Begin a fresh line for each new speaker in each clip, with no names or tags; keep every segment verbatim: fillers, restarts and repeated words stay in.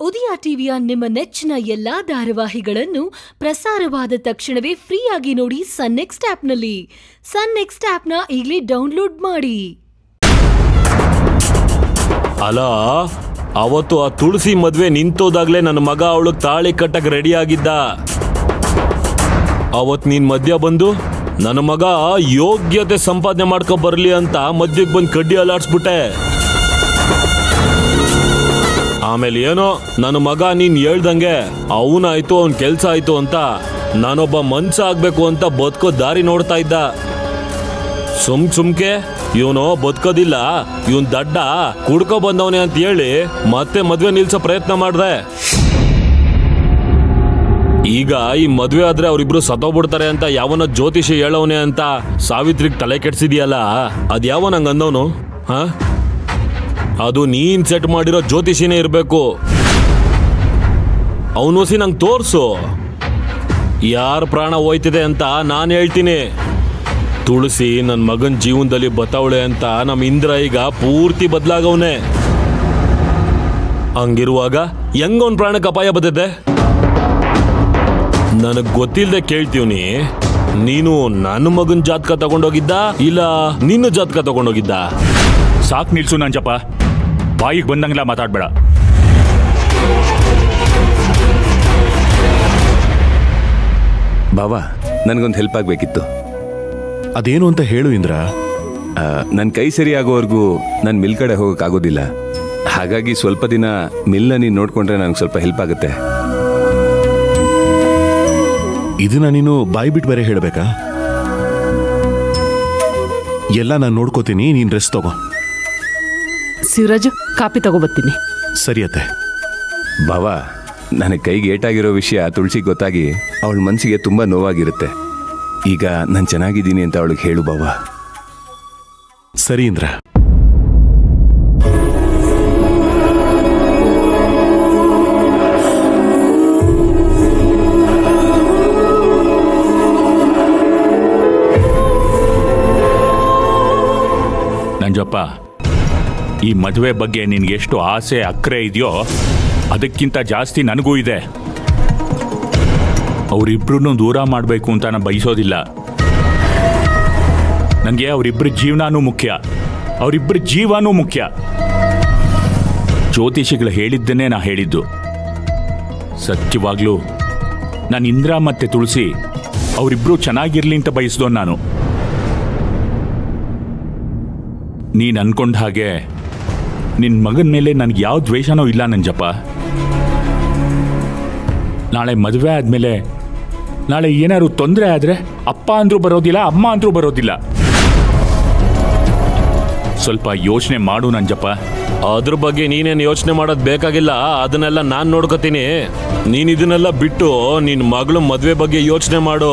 ಉದಯ ಟಿವಿಯ ನಿಮ್ಮ ನೆಚ್ಚಿನ ಎಲ್ಲಾ ಧಾರಾವಾಹಿಗಳನ್ನು ಪ್ರಸಾರವಾದ ತಕ್ಷಣವೇ ಫ್ರೀಯಾಗಿ ನೋಡಿ ಸನ್ ನೆಕ್ಸ್ಟ್ ಆಪ್ನಲ್ಲಿ. ಸನ್ ನೆಕ್ಸ್ಟ್ ಆಪ್ನ ಈಗಲೇ ಡೌನ್ಲೋಡ್ ಮಾಡಿ.
ಅಲ್ಲ, ಅವತ್ತು ಆ ತುಳಸಿ ಮದ್ವೆ ನಿಂತೋದಾಗ್ಲೇ ನನ್ನ ಮಗ ಅವಳಿಗೆ ತಾಳಿ ಕಟ್ಟಕ್ಕೆ ರೆಡಿ ಆಗಿದ್ದ. ಅವತ್ ನೀನ್ ಮಧ್ಯ ಬಂದು ನನ್ನ ಮಗ ಯೋಗ್ಯತೆ ಸಂಪಾದನೆ ಮಾಡ್ಕೊ ಬರ್ಲಿ ಅಂತ ಮಧ್ಯಕ್ಕೆ ಬಂದು ಕಡ್ಡಿ ಅಲಾಡ್ಸ್ಬಿಟ್ಟೆ. ಆಮೇಲೆ ಏನೋ ನನ್ನ ಮಗ ನೀನ್ ಹೇಳ್ದಂಗೆ ಅವನಾಯ್ತು ಅವನ್ ಕೆಲ್ಸ ಆಯ್ತು ಅಂತ ನಾನೊಬ್ಬ ಮನ್ಸ ಆಗ್ಬೇಕು ಅಂತ ಬದುಕೋ ದಾರಿ ನೋಡ್ತಾ ಇದ್ದ. ಸುಮ್ ಸುಮ್ಕೆ ಇವನು ಬದುಕೋದಿಲ್ಲ, ಇವನ್ ದಡ್ಡ ಕುಡ್ಕೊ ಬಂದವನೇ ಅಂತ ಹೇಳಿ ಮತ್ತೆ ಮದ್ವೆ ನಿಲ್ಸೋ ಪ್ರಯತ್ನ ಮಾಡ್ದೆ. ಈಗ ಈ ಮದ್ವೆ ಆದ್ರೆ ಅವರಿಬ್ರು ಸತ್ತೋಗ್ಬಿಡ್ತಾರೆ ಅಂತ ಯಾವನ ಜ್ಯೋತಿಷಿ ಹೇಳವನೇ ಅಂತ ಸಾವಿತ್ರಿಗೆ ತಲೆ ಕೆಡ್ಸಿದ್ಯಲ್ಲ, ಅದ್ಯಾವ ನಂಗೆ ಅಂದವನು? ಹ ಅದು ನೀನ್ ಸೆಟ್ ಮಾಡಿರೋ ಜ್ಯೋತಿಷಿನೇ ಇರ್ಬೇಕು. ಅವನು ಸಿ ನಂಗೆ ತೋರ್ಸು ಯಾರ ಪ್ರಾಣ ಹೋಯ್ತಿದೆ ಅಂತ ನಾನು ಹೇಳ್ತೀನಿ. ತುಳಸಿ ನನ್ನ ಮಗನ ಜೀವನದಲ್ಲಿ ಬತಾವಳೆ ಅಂತ ನಮ್ಮ ಇಂದ್ರ ಈಗ ಪೂರ್ತಿ ಬದಲಾಗವನೆ. ಹಂಗಿರುವಾಗ ಹೆಂಗವನ್ ಪ್ರಾಣಕ್ಕೆ ಅಪಾಯ ಬರ್ತದೆ? ನನಗ್ ಗೊತ್ತಿಲ್ಲದೆ ಕೇಳ್ತೀವ್ನಿ, ನೀನು ನನ್ನ ಮಗನ ಜಾತಕ ತಗೊಂಡೋಗಿದ್ದ ಇಲ್ಲ ನಿನ್ನ ಜಾತಕ ತಗೊಂಡೋಗಿದ್ದ?
ಸಾಕ್ ನಿಲ್ಸು ನಂಜಪ್ಪ, ಬಾಯಿಗೆ ಬಂದಂಗಿಲ್ಲ ಮಾತಾಡ್ಬೇಡ.
ಬಾವಾ, ನನಗೊಂದು ಹೆಲ್ಪ್ ಆಗಬೇಕಿತ್ತು.
ಅದೇನು ಅಂತ ಹೇಳು ಇಂದ್ರ.
ನನ್ನ ಕೈ ಸರಿ ಆಗೋವರೆಗೂ ನಾನು ಮಿಲ್ ಕಡೆ ಹೋಗೋಕ್ಕಾಗೋದಿಲ್ಲ. ಹಾಗಾಗಿ ಸ್ವಲ್ಪ ದಿನ ಮಿಲ್ನ ನೀನು ನೋಡ್ಕೊಂಡ್ರೆ ನನಗೆ ಸ್ವಲ್ಪ ಹೆಲ್ಪ್ ಆಗುತ್ತೆ.
ಇದನ್ನ ನೀನು ಬಾಯಿ ಬಿಟ್ಟು ಬೇರೆ ಹೇಳಬೇಕಾ? ಎಲ್ಲ ನಾನು ನೋಡ್ಕೋತೀನಿ, ನೀನು ರೆಸ್ಟ್ ತಗೋ.
ಶಿವರಾಜು, ಕಾಪಿ ತಗೋಬರ್ತೀನಿ.
ಸರಿಯತ್ತೆ.
ಬಾವಾ, ನನಗೆ ಕೈಗೆ ಏಟಾಗಿರೋ ವಿಷಯ ತುಳಸಿಗೆ ಗೊತ್ತಾಗಿ ಅವಳ ಮನಸ್ಸಿಗೆ ತುಂಬ ನೋವಾಗಿರುತ್ತೆ. ಈಗ ನಾನು ಚೆನ್ನಾಗಿದ್ದೀನಿ ಅಂತ ಅವಳಿಗೆ ಹೇಳು ಬಾವಾ.
ಸರಿ ಇಂದ್ರ.
ನಂಜಪ್ಪ, ಈ ಮದುವೆ ಬಗ್ಗೆ ನಿನ್ಗೆ ಎಷ್ಟು ಆಸೆ ಅಕ್ರೆ ಇದೆಯೋ ಅದಕ್ಕಿಂತ ಜಾಸ್ತಿ ನನಗೂ ಇದೆ. ಅವರಿಬ್ರು ದೂರ ಮಾಡಬೇಕು ಅಂತ ನಾನು ಬಯಸೋದಿಲ್ಲ. ನನಗೆ ಅವರಿಬ್ಬರ ಜೀವನನೂ ಮುಖ್ಯ, ಅವರಿಬ್ಬರ ಜೀವನೂ ಮುಖ್ಯ. ಜ್ಯೋತಿಷಿಗಳು ಹೇಳಿದ್ದನ್ನೇ ನಾ ಹೇಳಿದ್ದು. ಸತ್ಯವಾಗ್ಲೂ ನಾನು ಇಂದ್ರ ಮತ್ತೆ ತುಳಸಿ ಅವರಿಬ್ರು ಚೆನ್ನಾಗಿರ್ಲಿ ಅಂತ ಬಯಸ್ದೋ ನಾನು. ನೀನು ಅನ್ಕೊಂಡ ಹಾಗೆ ನಿನ್ನ ಮಗನ ಮೇಲೆ ನನಗೆ ಯಾವ ದ್ವೇಷನೂ ಇಲ್ಲ ನಂಜಪ್ಪ. ನಾಳೆ ಮದುವೆ ಆದಮೇಲೆ ನಾಳೆ ಏನಾದ್ರು ತೊಂದರೆ ಆದರೆ ಅಪ್ಪ ಅಂದ್ರೂ ಬರೋದಿಲ್ಲ, ಅಮ್ಮ ಅಂದ್ರೂ ಬರೋದಿಲ್ಲ. ಸ್ವಲ್ಪ ಯೋಚನೆ ಮಾಡು ನಂಜಪ್ಪ.
ಅದ್ರ ಬಗ್ಗೆ ನೀನೇನು ಯೋಚನೆ ಮಾಡೋದು ಬೇಕಾಗಿಲ್ಲ, ಅದನ್ನೆಲ್ಲ ನಾನು ನೋಡ್ಕೋತೀನಿ. ನೀನು ಇದನ್ನೆಲ್ಲ ಬಿಟ್ಟು ನಿನ್ನ ಮಗಳು ಮದುವೆ ಬಗ್ಗೆ ಯೋಚನೆ ಮಾಡು.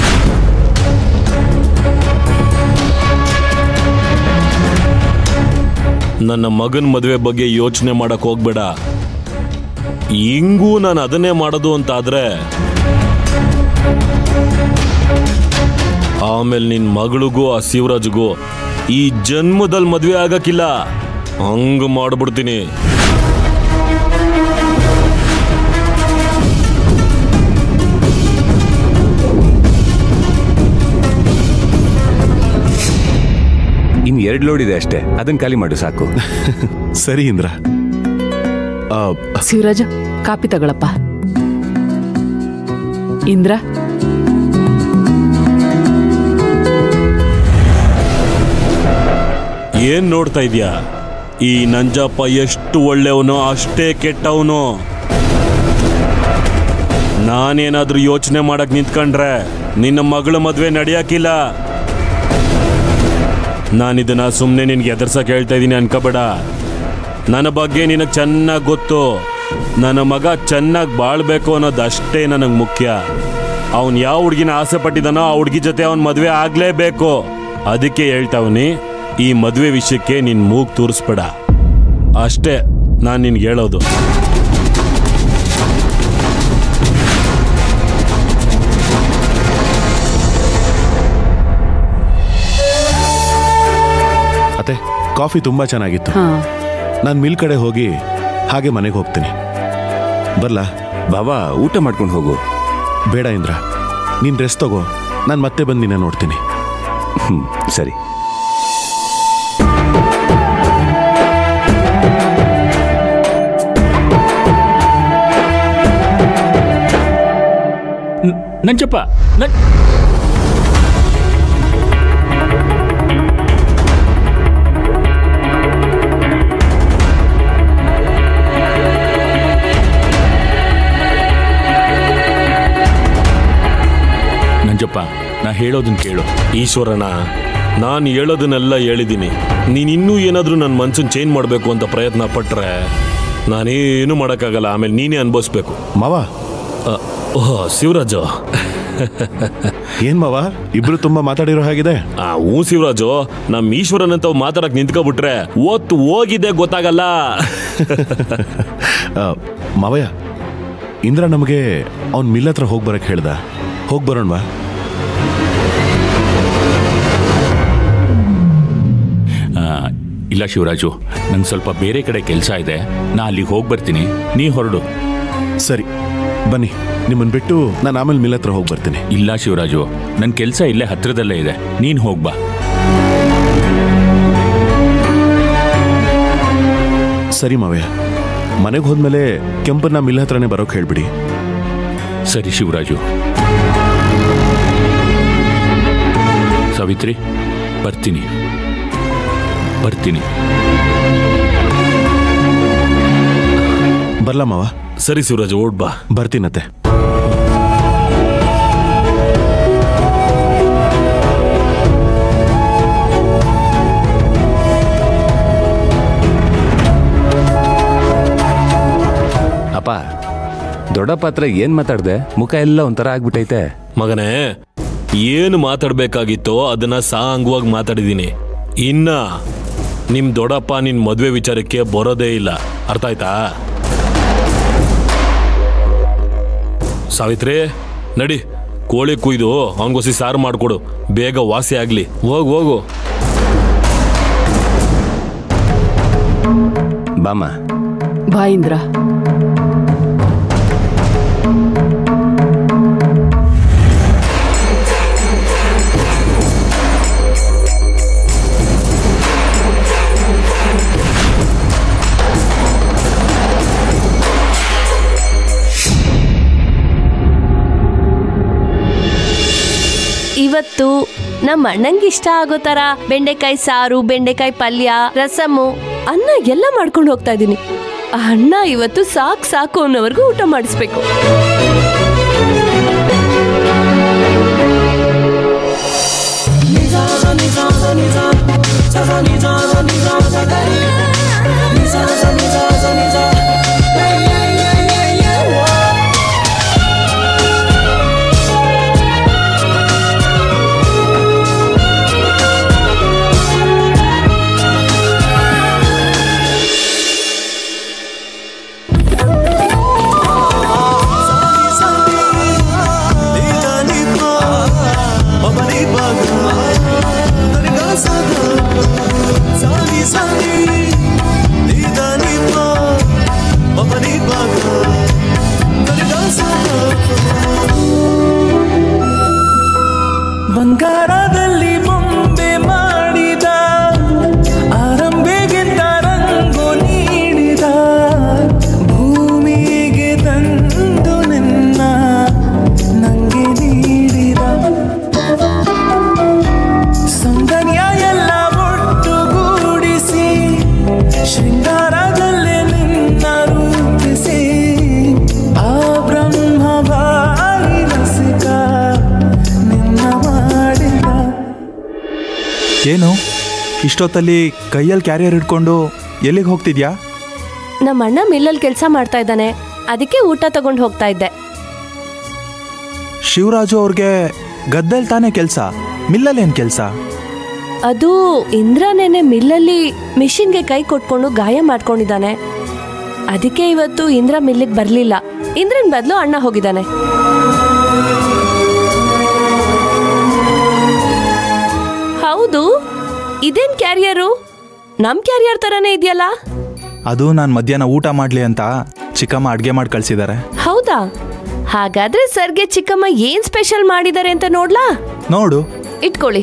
ನನ್ನ ಮಗನ ಮದುವೆ ಬಗ್ಗೆ ಯೋಚನೆ ಮಾಡಕ್ ಹೋಗ್ಬೇಡ. ಹಿಂಗೂ ನಾನು ಅದನ್ನೇ ಮಾಡೋದು ಅಂತ ಆದ್ರೆ ಆಮೇಲೆ ನಿನ್ ಮಗಳಿಗೂ ಆ ಶಿವರಾಜ್ಗೂ ಈ ಜನ್ಮದಲ್ಲಿ ಮದುವೆ ಆಗಕ್ಕಿಲ್ಲ. ಹಂಗ ಮಾಡ್ಬಿಡ್ತೀನಿ.
ಇನ್ನು ಎರಡು ಲೋಡ್ ಇದೆ ಅಷ್ಟೇ, ಅದನ್ನ ಖಾಲಿ ಮಾಡು ಸಾಕು.
ಸರಿ ಇಂದ್ರ.
ಶಿವರಾಜ, ಕಾಪಿ ತಗೊಳಪ್ಪ. ಇಂದ್ರ,
ಏನ್ ನೋಡ್ತಾ ಇದ್ಯಾ? ಈ ನಂಜಪ್ಪ ಎಷ್ಟು ಒಳ್ಳೆಯವನು ಅಷ್ಟೇ ಕೆಟ್ಟವನು. ನಾನೇನಾದ್ರೂ ಯೋಚನೆ ಮಾಡಕ್ ನಿಂತ್ಕೊಂಡ್ರೆ ನಿನ್ನ ಮಗಳ ಮದ್ವೆ ನಡೆಯಕ್ಕಿಲ್ಲ. ನಾನಿದನ್ನ ಸುಮ್ಮನೆ ನಿನ್ಗೆ ಎದುರ್ಸಕ್ಕೆ ಹೇಳ್ತಾ ಇದ್ದೀನಿ ಅನ್ಕೋಬೇಡ. ನನ್ನ ಬಗ್ಗೆ ನಿನಗೆ ಚೆನ್ನಾಗಿ ಗೊತ್ತು. ನನ್ನ ಮಗ ಚೆನ್ನಾಗಿ ಬಾಳ್ಬೇಕು ಅನ್ನೋದಷ್ಟೇ ನನಗೆ ಮುಖ್ಯ. ಅವನು ಯಾವ ಹುಡುಗಿನ ಆಸೆ ಪಟ್ಟಿದಾನೋ ಆ ಹುಡುಗಿ ಜೊತೆ ಅವನ ಮದುವೆ ಆಗಲೇಬೇಕು. ಅದಕ್ಕೆ ಹೇಳ್ತಾವನಿ, ಈ ಮದುವೆ ವಿಷಯಕ್ಕೆ ನಿನ್ನ ಮೂಗು ತೂರಿಸ್ಬೇಡ ಅಷ್ಟೇ ನಾನು ನಿನ್ಗೆ ಹೇಳೋದು.
ಅತ್ತೆ, ಕಾಫಿ ತುಂಬಾ ಚೆನ್ನಾಗಿತ್ತು. ನಾನು ಮಿಲ್ ಕಡೆ ಹೋಗಿ ಹಾಗೆ ಮನೆಗೆ ಹೋಗ್ತೀನಿ. ಬರ್ಲಾ?
ಬಾವಾ ಊಟ ಮಾಡ್ಕೊಂಡು ಹೋಗು.
ಬೇಡ ಇಂದ್ರ, ನೀನ್ ರೆಸ್ಟ್ ತಗೋ, ನಾನು ಮತ್ತೆ ಬಂದು ನಿನ್ನ ನೋಡ್ತೀನಿ.
ಹ್ಮ್ ಸರಿ.
ನಂಜಪ್ಪ, ನನ್ ನಂಜಪ್ಪ, ನಾ ಹೇಳೋದನ್ನ ಕೇಳು.
ಈಶ್ವರನ, ನಾನು ಹೇಳೋದನ್ನೆಲ್ಲ ಹೇಳಿದ್ದೀನಿ. ನೀನಿನ್ನೂ ಏನಾದರೂ ನನ್ನ ಮನ್ಸನ್ನು ಚೇಂಜ್ ಮಾಡಬೇಕು ಅಂತ ಪ್ರಯತ್ನ ಪಟ್ಟರೆ ನಾನೇನು ಮಾಡೋಕ್ಕಾಗಲ್ಲ. ಆಮೇಲೆ ನೀನೇ ಅನುಭವಿಸ್ಬೇಕು.
ಮಾವ.
ಓಹ್ ಶಿವರಾಜು.
ಏನ್ ಮಾವ, ಇಬ್ರು ತುಂಬಾ ಮಾತಾಡಿರೋ ಹಾಗಿದೆ.
ಆ ಹ್ಞೂ ಶಿವರಾಜು, ನಮ್ಮ ಈಶ್ವರನಂತ ಮಾತಾಡಕ್ ನಿಂತ್ಕೊಬಿಟ್ರೆ ಒತ್ತು ಹೋಗಿದ್ದೆ ಗೊತ್ತಾಗಲ್ಲ.
ಮಾವಯ್ಯ, ಇಂದ್ರ ನಮಗೆ ಅವ್ನ್ ಮಿಲ್ ಹತ್ರ ಹೋಗಿ ಬರಕ್ ಹೇಳ್ದ. ಹೋಗಿ ಬರೋಣವಾ?
ಇಲ್ಲ ಶಿವರಾಜು, ನಂಗೆ ಸ್ವಲ್ಪ ಬೇರೆ ಕಡೆ ಕೆಲಸ ಇದೆ, ನಾ ಅಲ್ಲಿಗೆ ಹೋಗಿ ಬರ್ತೀನಿ, ನೀ ಹೊರಡು.
ಸರಿ ಬನ್ನಿ, ನಿಮ್ಮನ್ನು ಬಿಟ್ಟು ನಾನು ಆಮೇಲೆ ಮಿಲ್ ಹತ್ರ ಹೋಗಿ ಬರ್ತೀನಿ.
ಇಲ್ಲ ಶಿವರಾಜು, ನನ್ನ ಕೆಲಸ ಇಲ್ಲೇ ಹತ್ರದಲ್ಲೇ ಇದೆ, ನೀನು ಹೋಗ್ಬಾ.
ಸರಿ ಮಾವಯ್ಯ, ಮನೆಗೆ ಹೋದ್ಮೇಲೆ ಕೆಂಪನ್ನ ಮಿಲ್ ಹತ್ರನೇ ಬರೋಕೆ ಹೇಳ್ಬಿಡಿ.
ಸರಿ ಶಿವರಾಜು. ಸಾವಿತ್ರಿ, ಬರ್ತೀನಿ ಬರ್ತೀನಿ
ಬರ್ಲಾ ಮಾವ?
ಸರಿ ಶಿವರಾಜು, ಓಡ್ಬಾ.
ಬರ್ತೀನತ್ತೆ.
ಅಪ್ಪ, ದೊಡ್ಡಪ್ಪ ಹತ್ರ ಏನ್ ಮಾತಾಡ್ದೆ? ಮುಖ ಎಲ್ಲ ಒಂಥರ ಆಗ್ಬಿಟ್ಟೈತೆ.
ಮಗನೇ, ಏನು ಮಾತಾಡ್ಬೇಕಾಗಿತ್ತೋ ಅದನ್ನ ಸಾಂಗವಾಗಿ ಮಾತಾಡಿದೀನಿ. ಇನ್ನ ನಿಮ್ ದೊಡ್ಡಪ್ಪ ನಿನ್ ಮದ್ವೆ ವಿಚಾರಕ್ಕೆ ಬರೋದೇ ಇಲ್ಲ, ಅರ್ಥ ಆಯ್ತಾ? ಸಾವಿತ್ರಿ, ನಡಿ, ಕೋಳಿ ಕುಯ್ದು ಅವನಿಗೋಸಿ ಸಾರು ಮಾಡಿಕೊಡು, ಬೇಗ ವಾಸಿ ಆಗ್ಲಿ. ಹೋಗು ಹೋಗು.
ಬಾಮ.
ಬಾ ಇಂದ್ರ.
ಇವತ್ತು ನಮ್ಮ ಅಣ್ಣಂಗೆ ಇಷ್ಟ ಆಗೋ ತರ ಬೆಂಡೆಕಾಯಿ ಸಾರು, ಬೆಂಡೆಕಾಯಿ ಪಲ್ಯ, ರಸಮು, ಅನ್ನ ಎಲ್ಲ ಮಾಡ್ಕೊಂಡು ಹೋಗ್ತಾ ಇದ್ದೀನಿ. ಅಣ್ಣ ಇವತ್ತು ಸಾಕು ಸಾಕು ಅನ್ನೋವರೆಗೂ ಊಟ ಮಾಡಿಸ್ಬೇಕು.
ಬಂಗಾರದಲ್ಲಿ ಬೊಂಬೆ ಮಾಡಿದ ಆರಂಭೆಗೆ ತರಂಗು ನೀಡಿದ ಭೂಮಿಗೆ ತಂದು ನಿನ್ನ ನಂಗೆ ನೀಡಿದ ಸೌಂದರ್ಯ ಎಲ್ಲ ಒಟ್ಟುಗೂಡಿಸಿ ಶೃಂಗಾರದಲ್ಲೇ ನಿನ್ನ ರೂಪಿಸಿ ಆ ಬ್ರಹ್ಮ ಬಾಯಿ ರಸಿಕ ನಿನ್ನ ಮಾಡಿದ.
ಏನು ಇಷ್ಟೊತ್ತಲ್ಲಿ ಕೈಯಲ್ಲಿ ಕ್ಯಾರಿಯರ್ ಹಿಡ್ಕೊಂಡು ಎಲ್ಲಿಗೆ ಹೋಗ್ತಿದ್ಯಾ?
ನಮ್ಮ ಅಣ್ಣ ಮಿಲ್ಲಲ್ಲಿ ಕೆಲಸ ಮಾಡ್ತಾ ಇದ್ದಾನೆ, ಅದಕ್ಕೆ ಊಟ ತಗೊಂಡು ಹೋಗ್ತಾ ಇದ್ದೆ.
ಶಿವರಾಜು ಅವ್ರಿಗೆ ಗದ್ದೆಲ್ ತಾನೇ ಕೆಲಸ, ಮಿಲ್ಲಲ್ಲಿ ಏನು ಕೆಲಸ?
ಅದು ಇಂದ್ರನೇನೆ ಮಿಲ್ಲಲ್ಲಿ ಮಿಷಿನ್ಗೆ ಕೈ ಕೊಟ್ಕೊಂಡು ಗಾಯ ಮಾಡ್ಕೊಂಡಿದ್ದಾನೆ, ಅದಕ್ಕೆ ಇವತ್ತು ಇಂದ್ರ ಮಿಲ್ಲಿಗೆ ಬರಲಿಲ್ಲ. ಇಂದ್ರನ್ ಬದಲು ಅಣ್ಣ ಹೋಗಿದ್ದಾನೆ. ಹೌದು, ಇದೇನ್ ಕ್ಯಾರಿಯರು? ನಮ್ ಕ್ಯಾರಿಯರ್ ತರನೇ ಇದೆಯಲ್ಲ?
ಅದು ನಾನು ಮಧ್ಯಾಹ್ನ ಊಟ ಮಾಡಲಿ ಅಂತ ಚಿಕ್ಕಮ್ಮ ಅಡ್ಗೆ ಮಾಡಿ ಕಳ್ಸಿದ್ದಾರೆ.
ಹೌದಾ? ಹಾಗಾದ್ರೆ ಸರ್ಗೆ ಚಿಕ್ಕಮ್ಮ ಏನ್ ಸ್ಪೆಷಲ್ ಮಾಡಿದ್ದಾರೆ ಅಂತ ನೋಡ್ಲಾ?
ನೋಡು.
ಇಟ್ಕೊಳ್ಳಿ.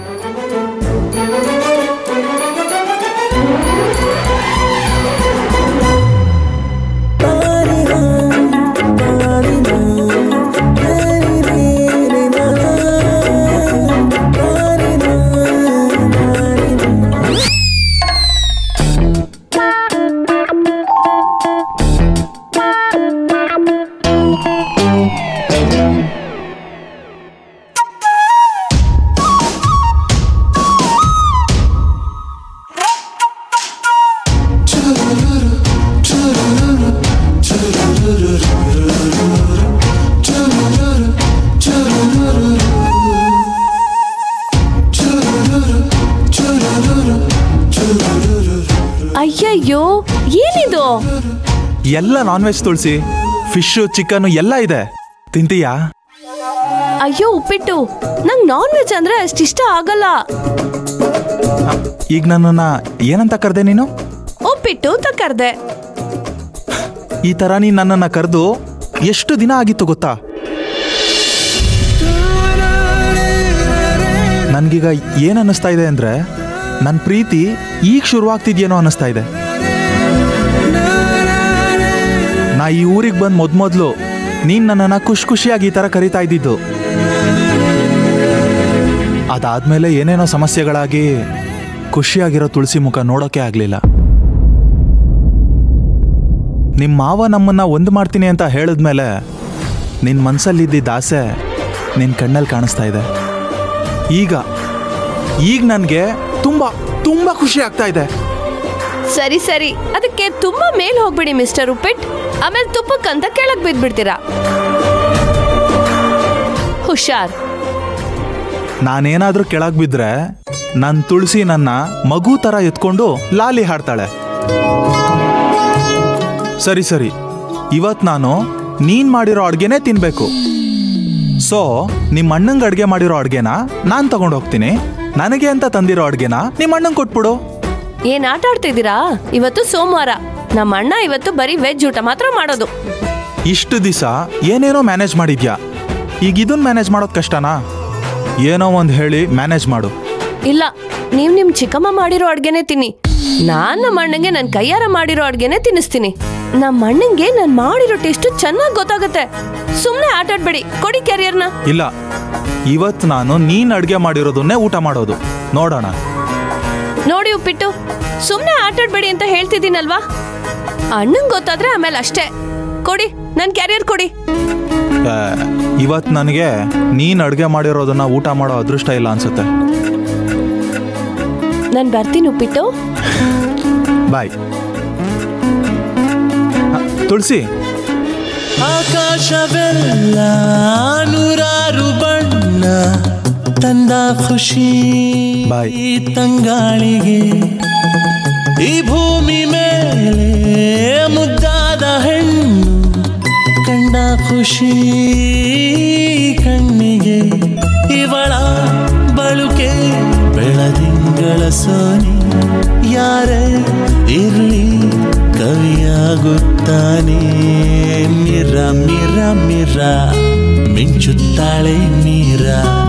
ಅಯ್ಯಯ್ಯೋ, ಏನಿದು?
ಎಲ್ಲ non veg Tulasi. Fish, chicken ಎಲ್ಲ ಇದೆ. ತಿಂತೀಯಾ?
ಅಯ್ಯೋ ಉಪ್ಪಿಟ್ಟು, ನಂಗ್ ನಾನ್ ವೆಜ್ ಅಂದ್ರೆ ಅಷ್ಟಿಷ್ಟ ಆಗಲ್ಲ.
ಈಗ ನನ್ನನ್ನ ಏನಂತ ಕರ್ದೆ ನೀನು?
ಉಪ್ಪಿಟ್ಟು ಅಂತ ಕರ್ದೆ.
ಈ ತರ ನೀನ್ ನನ್ನನ್ನ ಕರೆದು ಎಷ್ಟು ದಿನ ಆಗಿತ್ತು ಗೊತ್ತಾ? ನನ್ಗೀಗ ಏನ್ ಅನ್ನಿಸ್ತಾ ಇದೆ ಅಂದ್ರೆ ನನ್ನ ಪ್ರೀತಿ ಈಗ ಶುರುವಾಗ್ತಿದ್ಯೇನೋ ಅನ್ನಿಸ್ತಾ ಇದೆ. ನಾ ಈ ಊರಿಗೆ ಬಂದು ಮೊದ್ಮೊದ್ಲು ನೀನ್ ನನ್ನನ್ನ ಖುಷಿ ಖುಷಿಯಾಗಿ ಈ ತರ ಕರೀತಾ ಇದ್ದಿದ್ದು. ಅದಾದ್ಮೇಲೆ ಏನೇನೋ ಸಮಸ್ಯೆಗಳಾಗಿ ಖುಷಿಯಾಗಿರೋ ತುಳಸಿ ಮುಖ ನೋಡೋಕೆ ಆಗ್ಲಿಲ್ಲ. ನಿಮ್ಮ ಮಾವ ನಮ್ಮನ್ನ ಒಂದು ಮಾಡ್ತೀನಿ ಅಂತ ಹೇಳಿದ್ಮೇಲೆ ನಿನ್ನ ಮನಸ್ಸಲ್ಲಿದ್ದಿದ್ದ ಆಸೆ ನಿನ್ನ ಕಣ್ಣಲ್ಲಿ ಕಾಣಿಸ್ತಾ ಇದೆ. ಈಗ ಈಗ ನನಗೆ ತುಂಬಾ ತುಂಬಾ ಖುಷಿ ಆಗ್ತಾ ಇದೆ.
ಸರಿ ಸರಿ, ಅದಕ್ಕೆ ತುಂಬಾ ಮೇಲ್ ಹೋಗ್ಬಿಡಿ ಮಿಸ್ಟರ್ ಉಪ್ಪಿಟ್. ಆಮೇಲೆ ತುಪ್ಪಕ್ಕಂತ ಕೆಳಗ್ ಬಿದ್ಬಿಡ್ತೀರಾ. ಹುಷಾರ್.
ನಾನೇನಾದ್ರೂ ಕೆಳಗ್ ಬಿದ್ರೆ ನನ್ನ ತುಳಸಿ ನನ್ನ ಮಗು ತರ ಎತ್ಕೊಂಡು ಲಾಲಿ ಹಾಡ್ತಾಳೆ. ಸರಿ ಸರಿ, ಇವತ್ ನಾನು ನೀನ್ ಮಾಡಿರೋ ಅಡ್ಗೆನೇ ತಿನ್ಬೇಕು. ಸೊ ನಿಮ್ಮ ಅಣ್ಣಂಗೆ ಅಡ್ಗೆ ಮಾಡಿರೋ ಅಡ್ಗೆನ ನಾನ್ ತಗೊಂಡು ಹೋಗ್ತೀನಿ. ನನಗೆ ಅಂತ ತಂದಿರೋ ಅಡ್ಗೆನ ನಿಮ್ಮ ಅಣ್ಣಂಗೆ ಕೊಟ್ಬಿಡು.
ಏನ್ ಆಟ ಆಡ್ತಿದ್ದೀರಾ? ಇವತ್ತು ಸೋಮವಾರ, ನಮ್ಮ ಅಣ್ಣ ಇವತ್ತು ಬರೀ ವೆಜ್ ಊಟ ಮಾತ್ರ ಮಾಡೋದು.
ಇಷ್ಟು ದಿವಸ ಏನೇನೋ ಮ್ಯಾನೇಜ್ ಮಾಡಿದ್ಯಾ, ಈಗ ಇದನ್ನ ಮ್ಯಾನೇಜ್ ಮಾಡೋದು ಕಷ್ಟನಾ? ಏನೋ ಒಂದು ಹೇಳಿ ಮ್ಯಾನೇಜ್ ಮಾಡು.
ಇಲ್ಲ, ನೀವ್ ನಿಮ್ ಚಿಕ್ಕಮ್ಮ ಮಾಡಿರೋ ಅಡ್ಗೆನೆ ತಿನ್ನಿ. ನಾನ್ ನಮ್ಮ ಅಣ್ಣಂಗೆ ನನ್ ಕೈಯಾರ ಮಾಡಿರೋ ಅಡ್ಗೆನೆ ತಿನ್ನಿಸ್ತೀನಿ. ನಮ್ಮ ಅಣ್ಣಂಗೆ ನಾನ್ ಮಾಡಿರೋ ಟೇಸ್ಟ್ ಚೆನ್ನಾಗಿ ಗೊತ್ತಾಗುತ್ತೆ. ಸುಮ್ನೆ ಆಟ ಆಡ್ಬೇಡಿ, ಕೊಡಿ ಕ್ಯಾರಿಯರ್ನ.
ಇಲ್ಲ, ಇವತ್ ನಾನು ನೀನ್ ಅಡ್ಗೆ ಮಾಡಿರೋದನ್ನೇ ಊಟ ಮಾಡೋದು. ನೋಡೋಣ.
ನೋಡಿ ಉಪ್ಪಿಟ್ಟು, ಸುಮ್ನೆ ಆಟ ಆಡ್ಬೇಡಿ ಅಂತ ಹೇಳ್ತಿದ್ದೀನಲ್ವಾ? ಅಣ್ಣಂಗ್ ಗೊತ್ತಾದ್ರೆ ಆಮೇಲೆ ಅಷ್ಟೇ. ಕೊಡಿ, ನನ್ ಕ್ಯಾರಿಯರ್ ಕೊಡಿ.
ಇವತ್ ನನಗೆ ನೀನ್ ಅಡ್ಗೆ ಮಾಡಿರೋದನ್ನ ಊಟ ಮಾಡೋ ಅದೃಷ್ಟ ಇಲ್ಲ ಅನ್ಸುತ್ತೆ.
ನಾನ್ ಬರ್ತೀನಿ ಉಪ್ಪಿಟ್ಟು.
ಬಾಯ್. ತುಳಸಿ.
ಆಕಾಶವೆಲ್ಲ ನೂರಾರು ಬಣ್ಣ ತಂದ ಖುಷಿ
ಬಾಯ್.
ತಂಗಾಳಿಗೆ ಈ ಭೂಮಿ ಮೇಲೆ ಮುದ್ದಾದ ಹೆಣ್ಣು ಕಂಡ ಖುಷಿ ಕಣ್ಣಿಗೆ ಇವಳ ಬಳುಕೆ ಬೆಳದಿಂಗಳ ಸೋನಿ. ಯಾರೇ ಇರ್ಲಿ ಕವಿಯಾಗುತ್ತಾನೆ. ಮಿರ ಮಿರ ಮಿರ ಮಿಂಚುತ್ತಾಳೆ ಮೀರ.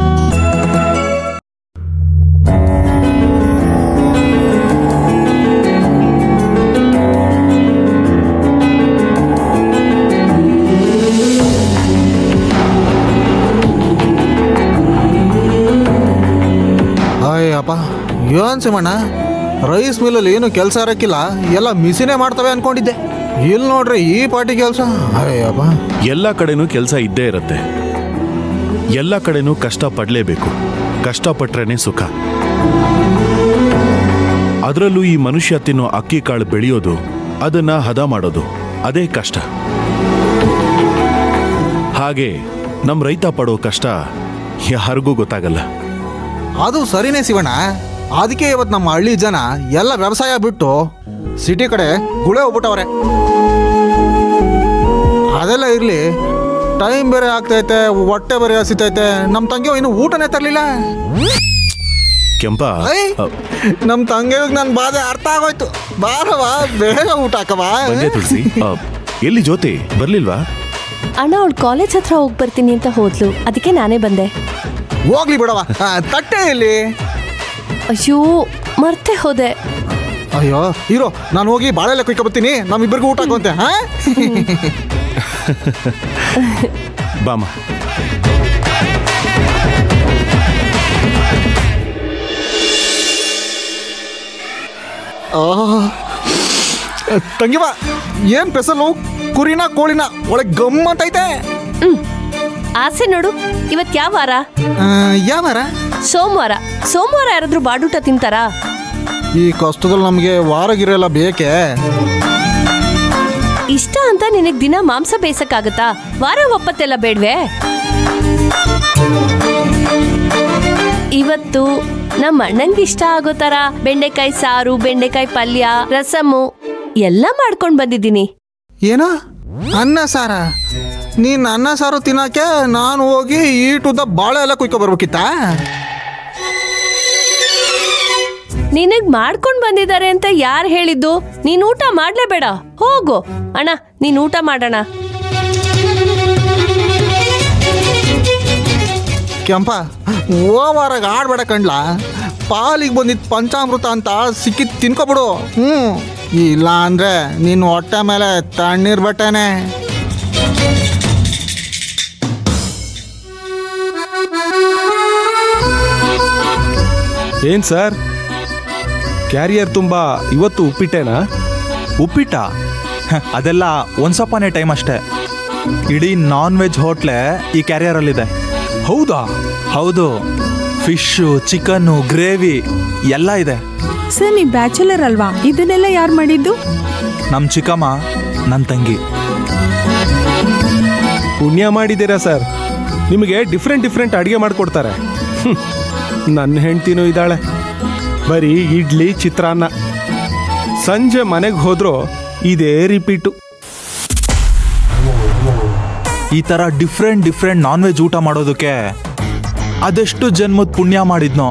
ಅಯ್ಯಪ್ಪ, ಏನ್ ಸಿಮಣ್ಣ, ರೈಸ್ ಮಿಲ್ಲಲ್ಲಿ ಏನು ಕೆಲಸ ಇರಕ್ಕಿಲ್ಲ, ಎಲ್ಲ ಮಿಸಿನೇ ಮಾಡ್ತವೆ ಅನ್ಕೊಂಡಿದ್ದೆ. ಇಲ್ಲಿ ನೋಡ್ರಿ ಈ ಪಾರ್ಟಿ ಕೆಲಸ. ಅಯ್ಯಪ್ಪ,
ಎಲ್ಲ ಕಡೆನೂ ಕೆಲಸ ಇದ್ದೇ ಇರುತ್ತೆ. ಎಲ್ಲ ಕಡೆನೂ ಕಷ್ಟ ಪಡಲೇಬೇಕು. ಕಷ್ಟಪಟ್ರೇನೆ ಸುಖ. ಅದರಲ್ಲೂ ಈ ಮನುಷ್ಯ ತಿನ್ನೋ ಅಕ್ಕಿ ಕಾಳು ಬೆಳೆಯೋದು, ಅದನ್ನ ಹದ ಮಾಡೋದು, ಅದೇ ಕಷ್ಟ. ಹಾಗೆ ನಮ್ಮ ರೈತ ಪಡೋ ಕಷ್ಟ ಯಾರಿಗೂ ಗೊತ್ತಾಗಲ್ಲ.
ಅದು ಸರಿನೇ ಶಿವಣ್ಣ. ಅದಕ್ಕೆ ಇವತ್ತು ನಮ್ಮ ಹಳ್ಳಿ ಜನ ಎಲ್ಲ ವ್ಯವಸಾಯ ಬಿಟ್ಟು ಸಿಟಿ ಕಡೆ ಗುಳೆ ಹೋಗ್ಬಿಟ್ಟವ್ರೆ. ಅದೆಲ್ಲ ಇರ್ಲಿ, ಟೈಮ್ ಬೇರೆ ಆಗ್ತೈತೆ, ಹೊಟ್ಟೆ ಬೇರೆ ಹಸಿತೈತೆ. ನಮ್ಮ ತಂಗಿ ಇನ್ನು ಊಟನೇ ತರಲಿಲ್ಲ.
ಕೆಂಪ,
ನಮ್ಮ ತಂಗಿಗೆ ನನ್ನ ಬಾಧೆ ಅರ್ಥ ಆಗೋಯ್ತು. ಬಾರವಾ, ಬೇಗ ಊಟ ಹಾಕವಾ.
ತುಳಸಿ, ಎಲ್ಲಿ ಜ್ಯೋತಿ ಬರ್ಲಿಲ್ವಾ?
ಅಣ್ಣ ಅವಳು ಕಾಲೇಜ್ ಹತ್ರ ಹೋಗಿ ಬರ್ತೀನಿ ಅಂತ ಹೋದ್ಲು, ಅದಕ್ಕೆ ನಾನೇ ಬಂದೆ.
ಹೋಗ್ಲಿ ಬಿಡವ, ತಟ್ಟೆ ಇಲ್ಲಿ.
ಅಯ್ಯೋ ಮರ್ತೆ ಹೋದೆ.
ಅಯ್ಯೋ ಇರೋ, ನಾನು ಹೋಗಿ ಬಾಳೆಲ್ಲ ಕುಯ್ಕೊ ಬರ್ತೀನಿ, ನಮ್ಮಿಬ್ಬರಿಗೂ ಊಟ ಆಗುವಂತೆ. ಹಾ
ಬಾಮ.
ತಂಗಿವ, ಏನ್ ಪೆಸಲು, ಕುರಿನ ಕೋಳಿನ ಒಳಗೆ ಗಮ್ಮಂತೈತೆ.
ಹ್ಮ್ ಆಸೆ ನೋಡು, ಇವತ್ ಯಾವ ವಾರ?
ಯಾವ ವಾರ?
ಸೋಮವಾರ. ಸೋಮವಾರ ಯಾರಾದ್ರೂ ಬಾಡೂಟ ತಿಂತಾರಾ?
ಈ ಕಷ್ಟದಲ್ಲಿ ನಮ್ಗೆ ವಾರಗಿರೆಲ್ಲ ಬೇಕೇ.
ಇಷ್ಟ ಅಂತ ನಿನಗ್ ದಿನ ಮಾಂಸ ಬೇಯಿಸಕ್ಕಾಗತ್ತಾ? ವಾರ ಒಪ್ಪತ್ತೆಲ್ಲ ಬೇಡ್ವೆ? ಇವತ್ತು ನಮ್ಮ ಅಣ್ಣಂಗೆ ಇಷ್ಟ ಆಗೋ ತರ ಬೆಂಡೆಕಾಯಿ ಸಾರು, ಬೆಂಡೆಕಾಯಿ ಪಲ್ಯ, ರಸಮ್ಮು ಎಲ್ಲ ಮಾಡ್ಕೊಂಡ್ ಬಂದಿದ್ದೀನಿ.
ಏನೋ ಅನ್ನ ಸಾರ? ನೀನ್ ಅನ್ನ ಸಾರು ತಿನ್ನಕ್ಕೆ ನಾನು ಹೋಗಿ ಈಟುದ ಬಾಳೆ ಎಲ್ಲ ಕುಯ್ಕೊ ಬರ್ಬೇಕಿತ್ತ?
ನಿನಗ್ ಮಾಡ್ಕೊಂಡ್ ಬಂದಿದ್ದಾರೆ ಅಂತ ಯಾರು ಹೇಳಿದ್ದು? ನೀನ್ ಊಟ ಮಾಡ್ಲೇಬೇಡ, ಹೋಗು. ಅಣ್ಣ ನೀನ್ ಊಟ ಮಾಡೋಣ.
ಕೆಂಪ, ಓವರಾಗ ಆಡ್ಬೇಡ ಕಣ್ಲ. ಪಾಲಿಗೆ ಬಂದಿದ್ ಪಂಚಾಮೃತ ಅಂತ ಸಿಕ್ಕಿದ್ ತಿನ್ಕೊಬಿಡು. ಹ್ಮ್ ಇಲ್ಲ ಅಂದ್ರೆ ನಿನ್ ಹೊಟ್ಟೆ ಮೇಲೆ ತಣ್ಣೀರ್ ಬಟ್ಟೆನೆ.
ಏನ್ ಸರ್, ಕ್ಯಾರಿಯರ್ ತುಂಬಾ ಇವತ್ತು ಉಪ್ಪಿಟ್ಟೇನಾ?
ಉಪ್ಪಿಟ್ಟ ಅದೆಲ್ಲ ಒಂದ್ಸಪ್ಪನೇ ಟೈಮ್ ಅಷ್ಟೇ. ಇಡೀ ನಾನ್ ವೆಜ್ ಹೋಟ್ಲೆ ಈ ಕ್ಯಾರಿಯರಲ್ಲಿದೆ.
ಹೌದಾ?
ಹೌದು, ಫಿಶು, ಚಿಕನ್ನು, ಗ್ರೇವಿ ಎಲ್ಲ ಇದೆ.
ಸರ್ ನೀವು ಬ್ಯಾಚುಲರ್ ಅಲ್ವಾ? ಇದನ್ನೆಲ್ಲ ಯಾರು ಮಾಡಿದ್ದು?
ನಮ್ಮ ಚಿಕ್ಕಮ್ಮ, ನನ್ನ ತಂಗಿ.
ಪುಣ್ಯ ಮಾಡಿದ್ದೀರಾ ಸರ್, ನಿಮಗೆ ಡಿಫ್ರೆಂಟ್ ಡಿಫ್ರೆಂಟ್ ಅಡುಗೆ ಮಾಡಿಕೊಡ್ತಾರೆ. ನನ್ನ ಹೆಂಡ್ತಿನೂ ಇದ್ದಾಳೆ, ಬರೀ ಇಡ್ಲಿ ಚಿತ್ರಾನ್ನ. ಸಂಜೆ ಮನೆಗೆ ಹೋದ್ರೂ ಇದೇ ರಿಪೀಟು.
ಈ ಥರ ಡಿಫ್ರೆಂಟ್ ಡಿಫ್ರೆಂಟ್ ನಾನ್ ವೆಜ್ ಊಟ ಮಾಡೋದಕ್ಕೆ ಅದೆಷ್ಟು ಜನ್ಮದ ಪುಣ್ಯ ಮಾಡಿದ್ನೋ.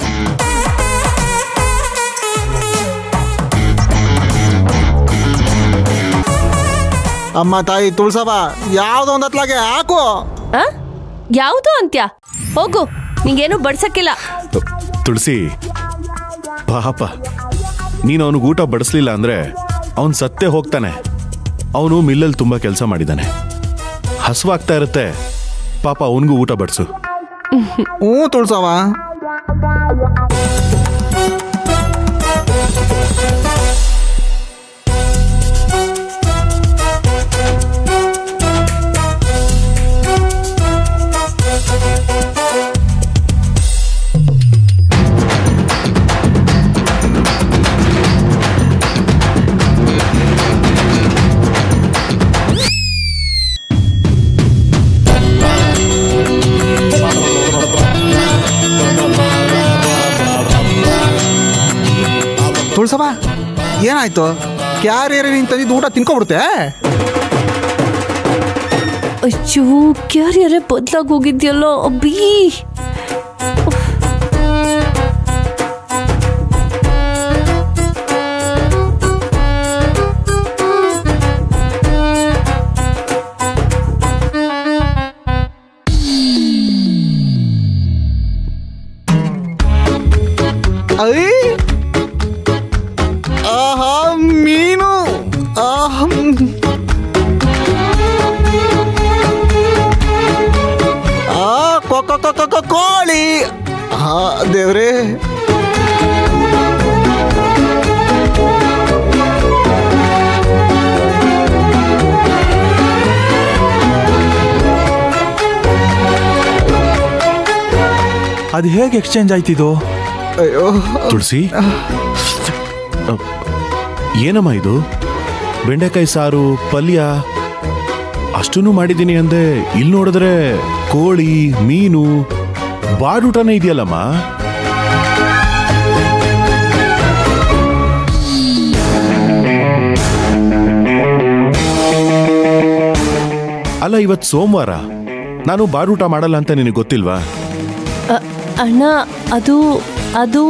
ಅಮ್ಮ ತಾಯಿ ತುಳ್ಸವ, ಯಾವ್ದೋ ಒಂದ್ ಹತ್ಲಾಗೆ ಹಾಕು.
ಯಾವ್ದು ಅಂತ್ಯ? ಹೋಗು, ನಿಂಗೇನು ಬಡ್ಸಕ್ಕಿಲ್ಲ.
ತುಳಸಿ ಪಾಪ, ನೀನು ಅವನಿಗೆ ಊಟ ಬಡಿಸ್ಲಿಲ್ಲ ಅಂದ್ರೆ ಅವನು ಸತ್ತೇ ಹೋಗ್ತಾನೆ. ಅವನು ಮಿಲ್ಲಲ್ಲಿ ತುಂಬಾ ಕೆಲಸ ಮಾಡಿದ್ದಾನೆ, ಹಸುವಾಗ್ತಾ ಇರುತ್ತೆ. ಪಾಪ ಅವನಿಗೂ ಊಟ ಬಡಿಸು.
ಹ್ಞೂ ತುಳ್ಸವ. ತುಳ್ಸವ, ಏನಾಯ್ತು? ಕ್ಯಾರಿಯರ್ ನೀನ್ ತಂದಿದ್ದು ಊಟ ತಿನ್ಕೊಬಿಡುತ್ತೆ?
ಅಯ್ಯೋ, ಕ್ಯಾರಿಯರೇ ಬದಲಾಗಿ ಹೋಗಿದ್ಯಲ್ಲೋ ಅಬ್ಬೀ.
ಐ ಆಹಾ, ಮೀನು. ಆಹಾ, ಆ ಕೊಕ್ಕ ಕೊಕ್ಕ ಕೋಳಿ. ಹಾ ದೇವ್ರೇ.
ಅದು ಹೇಗೆ ಎಕ್ಸ್ಚೇಂಜ್ ಆಯ್ತಿದು?
ಅಯ್ಯೋ
ತುಳಸಿ, ಏನಮ್ಮ ಇದು? ಬೆಂಡೆಕಾಯಿ ಸಾರು, ಪಲ್ಯ ಅಷ್ಟೂ ಮಾಡಿದ್ದೀನಿ ಅಂದೆ, ಇಲ್ಲಿ ನೋಡಿದ್ರೆ ಕೋಳಿ, ಮೀನು, ಬಾಡೂಟನೇ ಇದೆಯಲ್ಲಮ್ಮ. ಅಲ್ಲ, ಇವತ್ತು ಸೋಮವಾರ, ನಾನು ಬಾಡೂಟ ಮಾಡಲ್ಲ ಅಂತ ನಿನಗೆ ಗೊತ್ತಿಲ್ವಾ?
ಅಣ್ಣ ಅದು ಅದು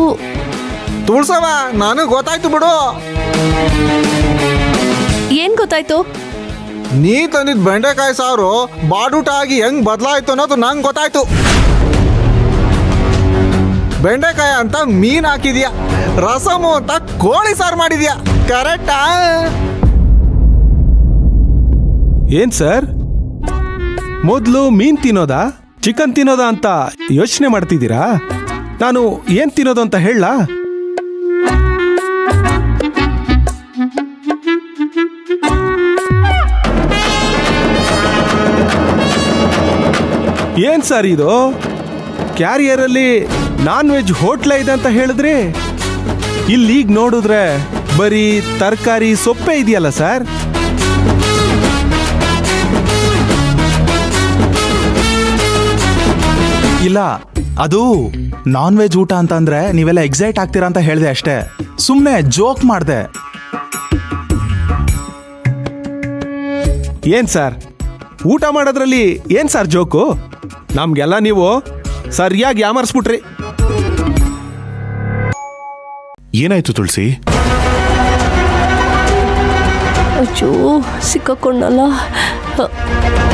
ತುಳ್ಸವ, ನನಗೆ ಗೊತ್ತಾಯ್ತು ಬಿಡು.
ಏನ್ ಗೊತ್ತಾಯ್ತು?
ನೀ ತಂದಿದ್ ಬೆಂಡೆಕಾಯಿ ಸಾರು ಬಾಡೂಟ ಆಗಿ ಹೆಂಗ್ ಬದಲಾಯ್ತು ಅನ್ನೋದು ನಂಗೆ ಗೊತ್ತಾಯ್ತು. ಬೆಂಡೆಕಾಯಿ ಅಂತ ಮೀನ್ ಹಾಕಿದ್ಯಾ, ರಸಮು ಅಂತ ಕೋಳಿ ಸಾರು ಮಾಡಿದ್ಯಾ, ಕರೆಕ್ಟಾ?
ಏನ್ ಸರ್, ಮೊದಲು ಮೀನ್ ತಿನ್ನೋದಾ ಚಿಕನ್ ತಿನ್ನೋದಾ ಅಂತ ಯೋಚನೆ ಮಾಡ್ತಿದ್ದೀರಾ? ನಾನು ಏನ್ ತಿನ್ನೋದು ಅಂತ ಹೇಳಲಾ? ಏನ್ ಸರ್ ಇದು, ಕ್ಯಾರಿಯರಲ್ಲಿ ನಾನ್ ವೆಜ್ ಹೋಟ್ಲ ಇದೆ ಅಂತ ಹೇಳಿದ್ರಿ, ಇಲ್ಲೀಗ ನೋಡಿದ್ರೆ ಬರೀ ತರಕಾರಿ ಸೊಪ್ಪೆ ಇದೆಯಲ್ಲ ಸರ್.
ಇಲ್ಲ, ಅದು ನಾನ್ ವೆಜ್ ಊಟ ಅಂತ ಅಂದ್ರೆ ನೀವೆಲ್ಲ ಎಕ್ಸೈಟ್ ಆಗ್ತೀರಾ ಅಂತ ಹೇಳಿದೆ ಅಷ್ಟೇ, ಸುಮ್ಮನೆ ಜೋಕ್ ಮಾಡಿದೆ.
ಏನ್ ಸರ್, ಊಟ ಮಾಡೋದ್ರಲ್ಲಿ ಏನ್ ಸರ್ ಜೋಕು? ನಮ್ಗೆಲ್ಲ ನೀವು ಸರಿಯಾಗಿ ಯಾಮರ್ಸ್ಬಿಟ್ರಿ.
ಏನಾಯ್ತು ತುಳಸಿ?
ಅಯ್ಯೋ ಸಿಕ್ಕಾಕೊಂಡಲ್ಲ.